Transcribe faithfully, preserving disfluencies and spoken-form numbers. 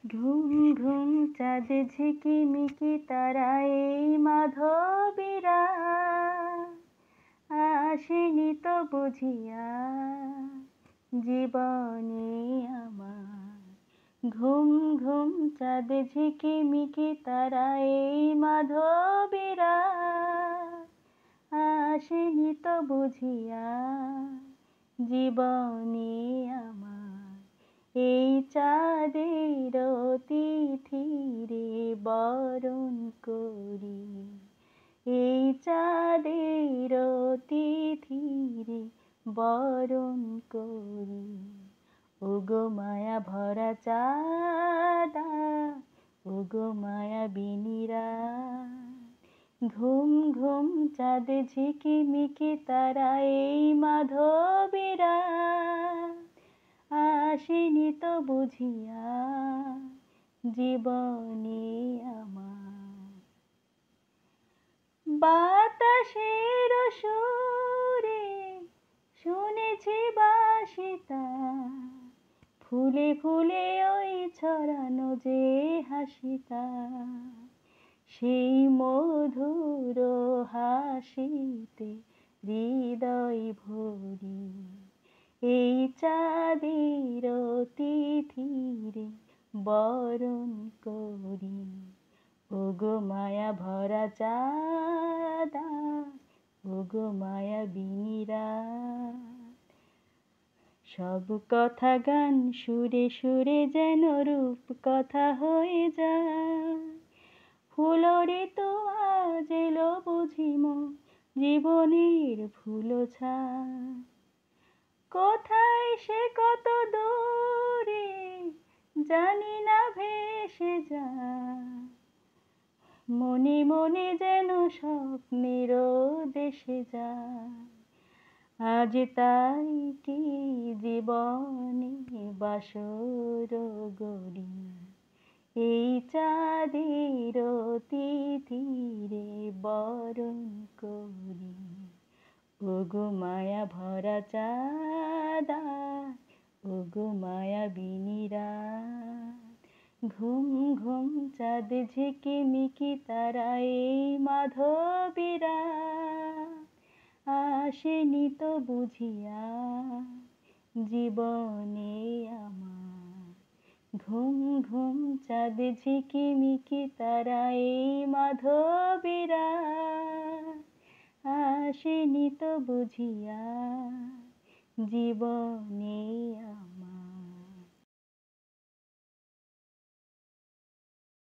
ঘুম ঘুম চাঁদ ঝিকিমিকি তারা এই মাধবীরা আসেনি তো বুঝিয়া জীবনে আমার। ঘুম ঘুম চাঁদ ঝিকিমিকি তারা এই মাধবীরা আসেনি তো বুঝিয়া জীবনে আমার। এই চাঁদের তিথিরে বরণ করি, এই চাঁদের তিথিরে বরণ করি। ওগো মায়া ভরা চাঁদা, ওগো মায়া বিনিরা, ঘুম ঘুম চাঁদ ঝিকিমিকি তারা এই মাধবীরা আসেনি তো বুঝিয়া জীবনে আমার। বাতাসের সুরে শুনেছি বাসিতা, ফুলে ফুলে ওই ছড়ানো যে হাসিতা, সেই মধুর হাসিতে হৃদয় ভরি। এই চাঁদের তিথিরে বরণ করি। ওগো মায়া ভরা চাঁদা, ওগো মায়া বিনিরা, সব কথা গান সুরে সুরে যেন রূপ কথা হয়ে যায়। ফুলরে তো আজ এলো বুঝিম জীবনের ফুলো ছায়। কোথায় সে কত দূরে জানি না ভেসে যায়, মনে মনে যেন স্বপ্নের দেশে যায়। আজ তাই কি জীবনে বাসর গড়ি, এই চাঁদের তিথিরে বরণ করি। ওগো মায়া ভরা চাঁদা, ওগো মায়া বিনিরা, ঘুম ঘুম চাঁদ ঝিকিমিকি তারা এই মাধবীরা আসেনি তো বুঝিয়া জীবনে আমার। ঘুম ঘুম চাঁদ ঝিকিমিকি তারা এই মাধবীরা আসেনি তো বুঝিয়া জীবনে